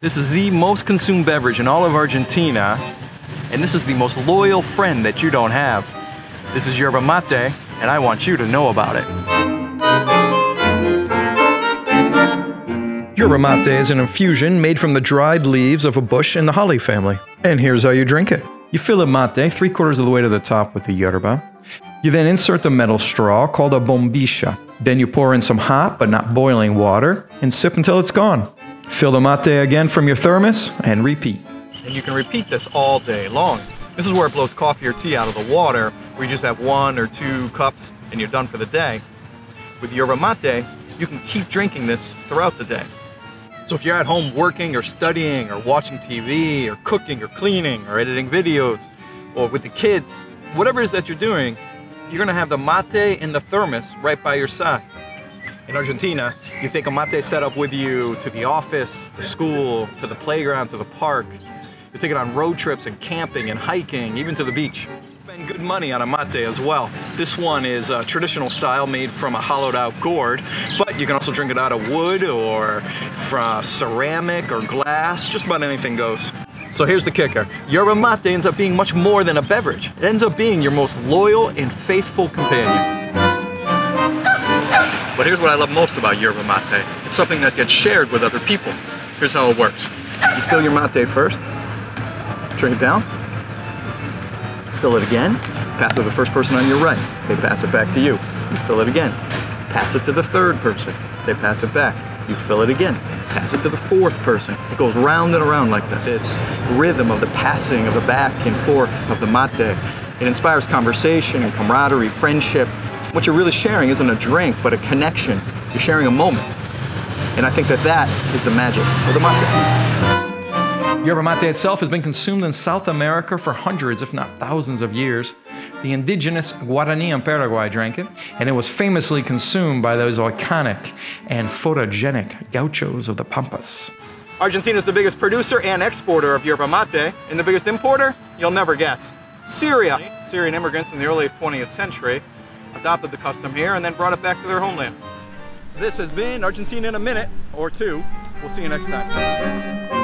This is the most consumed beverage in all of Argentina, and this is the most loyal friend that you don't have. This is yerba mate, and I want you to know about it. Yerba mate is an infusion made from the dried leaves of a bush in the holly family. And here's how you drink it. You fill a mate 3/4 of the way to the top with the yerba. You then insert the metal straw called a bombilla. Then you pour in some hot but not boiling water and sip until it's gone. Fill the mate again from your thermos and repeat. And you can repeat this all day long. This is where it blows coffee or tea out of the water, where you just have 1 or 2 cups and you're done for the day. With yerba mate, you can keep drinking this throughout the day. So if you're at home working or studying or watching TV or cooking or cleaning or editing videos or with the kids, whatever it is that you're doing, you're gonna have the mate in the thermos right by your side. In Argentina, you take a mate setup with you to the office, to school, to the playground, to the park. You take it on road trips and camping and hiking, even to the beach. Spend good money on a mate as well. This one is a traditional style made from a hollowed out gourd, but you can also drink it out of wood or from ceramic or glass, just about anything goes. So here's the kicker. Yerba mate ends up being much more than a beverage. It ends up being your most loyal and faithful companion. But here's what I love most about yerba mate. It's something that gets shared with other people. Here's how it works. You fill your mate first, drink it down, fill it again, pass it to the first person on your right. They pass it back to you. You fill it again. Pass it to the third person. They pass it back. You fill it again. Pass it to the fourth person. It goes round and around like that. This rhythm of the passing of the back and forth of the mate, it inspires conversation and camaraderie, friendship. What you're really sharing isn't a drink, but a connection. You're sharing a moment. And I think that that is the magic of the mate. Yerba mate itself has been consumed in South America for hundreds, if not thousands of years. The indigenous Guarani in Paraguay drank it, and it was famously consumed by those iconic and photogenic gauchos of the Pampas. Argentina is the biggest producer and exporter of yerba mate, and the biggest importer? You'll never guess. Syria. Syrian immigrants in the early 20th century adopted the custom here and then brought it back to their homeland. This has been Argentina in a minute or two. We'll see you next time.